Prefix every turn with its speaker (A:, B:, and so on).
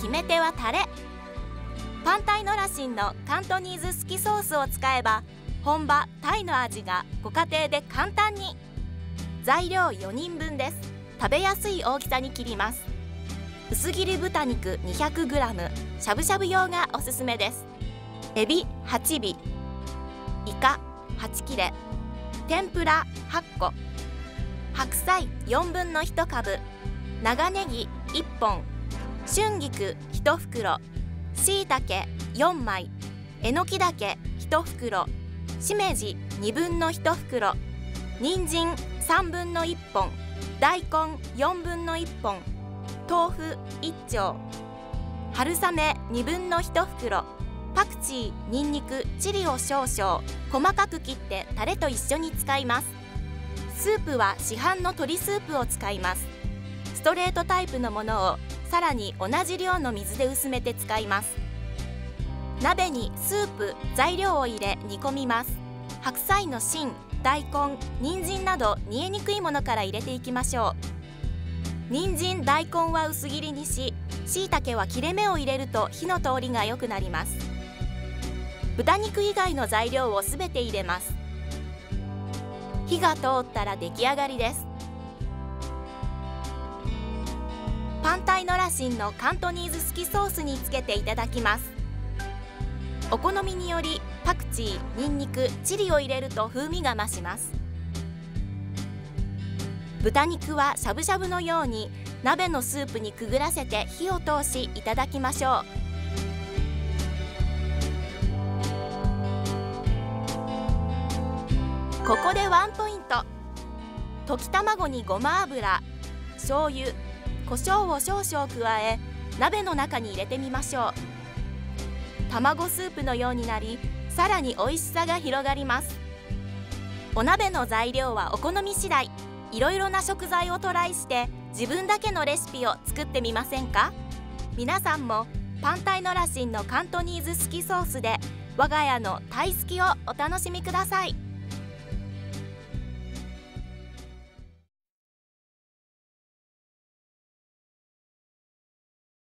A: 決め手はタレ。パンタイノラシンのカントニーズスキソースを使えば本場タイの味がご家庭で簡単に。材料4人分です。食べやすい大きさに切ります。薄切り豚肉 200g、 しゃぶしゃぶ用がおすすめです。エビ8尾、イカ8切れ、天ぷら8個、白菜4分の1株、長ネギ1本、春菊1袋、しいたけ4枚、えのきだけ1袋、しめじ2分の1袋、人参3分の1本、大根4分の1本、豆腐1丁、春雨2分の1袋、パクチー、にんにく、チリを少々細かく切ってタレと一緒に使います。スープは市販の鶏スープを使います。ストレートタイプのものをさらに同じ量の水で薄めて使います。鍋にスープ、材料を入れ煮込みます。白菜の芯、大根、人参など煮えにくいものから入れていきましょう。人参、大根は薄切りにし、しいたけは切れ目を入れると火の通りが良くなります。豚肉以外の材料をすべて入れます。火が通ったら出来上がりです。パンタイノラシンのカントニーズスキソースにつけていただきます。お好みによりパクチー、にんにく、チリを入れると風味が増します。豚肉はしゃぶしゃぶのように鍋のスープにくぐらせて火を通しいただきましょう。ここでワンポイント。溶き卵にごま油、醤油、胡椒を少々加え鍋の中に入れてみましょう。卵スープのようになり、さらに美味しさが広がります。お鍋の材料はお好み次第。いろいろな食材をトライして自分だけのレシピを作ってみませんか？皆さんもパンタイノラシンのカントニーズスキソースで我が家のタイスキをお楽しみください。